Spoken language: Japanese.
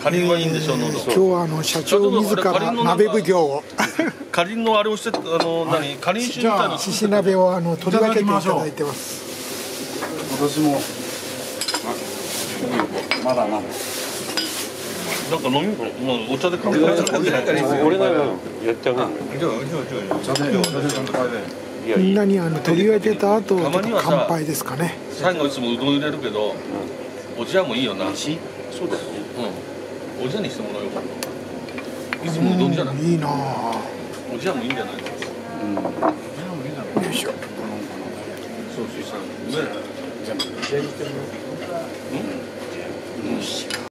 かりんはいいんでしょ、喉。 今日は社長自ら鍋奉行をかりんのあれをして、何、かりん酒みたいに。 しし鍋を取り分けていただいてます。 私もまだな。 なんか飲み、もうお茶で乾杯した感じ。 俺がやっちゃう。 みんなに取り分けた後乾杯ですかね。 最後いつもうどん入れるけど、お茶もいいよな。そうだよね。うん。お茶にしてもらおうかな。いつもうどんじゃない。 いいなあ。 お茶もいいんじゃないですか。 よいしょ。 そうそうそう。ね。